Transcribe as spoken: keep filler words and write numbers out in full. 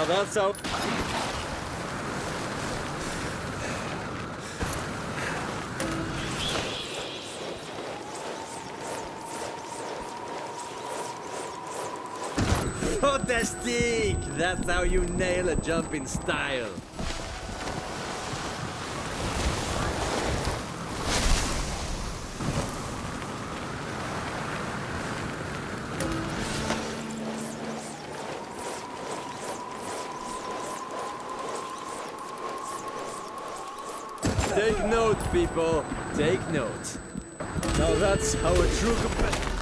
Now that's how... Fantastic! That's how you nail a jump in style. Take note, people. Take note. Now that's how a true competitor...